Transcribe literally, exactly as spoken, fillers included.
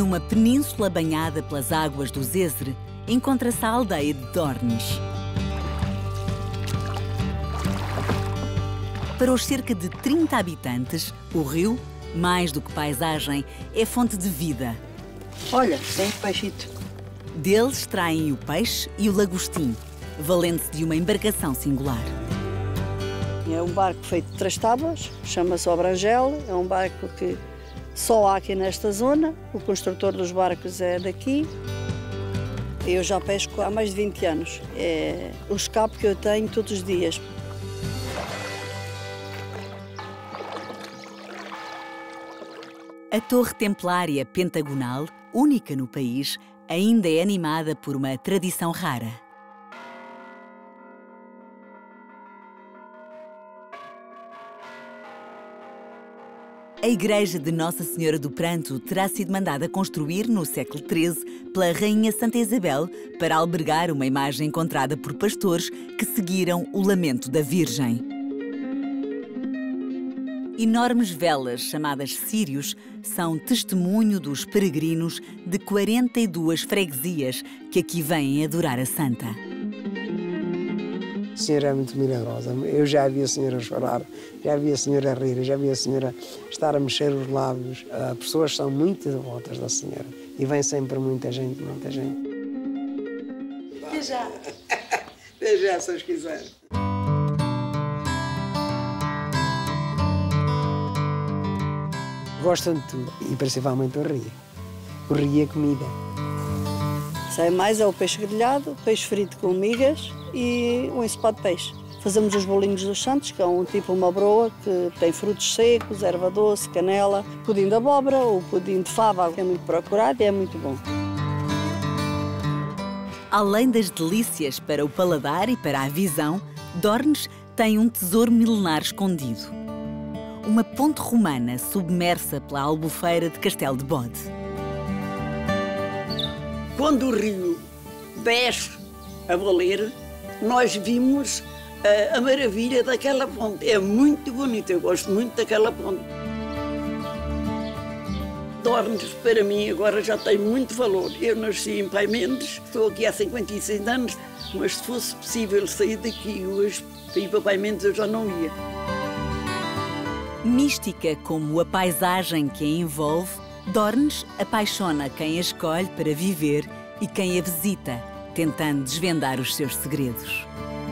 Numa península banhada pelas águas do Zézere, encontra-se a aldeia de Dornes. Para os cerca de trinta habitantes, o rio, mais do que paisagem, é fonte de vida. Olha, tem peixito. Deles extraem o peixe e o lagostim, valendo-se de uma embarcação singular. É um barco feito de três tábuas, chama-se o Brangel, é um barco que só há aqui nesta zona, o construtor dos barcos é daqui. Eu já pesco há mais de vinte anos, é o escape que eu tenho todos os dias. A Torre Templária Pentagonal, única no país, ainda é animada por uma tradição rara. A igreja de Nossa Senhora do Pranto terá sido mandada construir no século treze pela Rainha Santa Isabel para albergar uma imagem encontrada por pastores que seguiram o lamento da Virgem. Enormes velas, chamadas círios, são testemunho dos peregrinos de quarenta e duas freguesias que aqui vêm adorar a Santa. A senhora é muito milagrosa. Eu já vi a senhora chorar, já vi a senhora rir, já vi a senhora estar a mexer os lábios. As pessoas são muito devotas da senhora e vem sempre muita gente, muita gente. Até já. Até já, se os quiser. Gostam de tudo e principalmente o rio. O rio é comida. Sai mais é o peixe grelhado, peixe frito com migas e um ensopado de peixe. Fazemos os bolinhos dos santos, que é um tipo uma broa, que tem frutos secos, erva doce, canela, pudim de abóbora ou pudim de fava, que é muito procurado e é muito bom. Além das delícias para o paladar e para a visão, Dornes tem um tesouro milenar escondido. Uma ponte romana submersa pela albufeira de Castelo de Bode. Quando o rio desce a valer, nós vimos a, a maravilha daquela ponte. É muito bonita, eu gosto muito daquela ponte. Dornes, para mim, agora já tem muito valor. Eu nasci em Pai Mendes, estou aqui há cinquenta e seis anos, mas se fosse possível sair daqui hoje para ir para Pai Mendes, eu já não ia. Mística como a paisagem que a envolve, Dornes apaixona quem a escolhe para viver e quem a visita, tentando desvendar os seus segredos.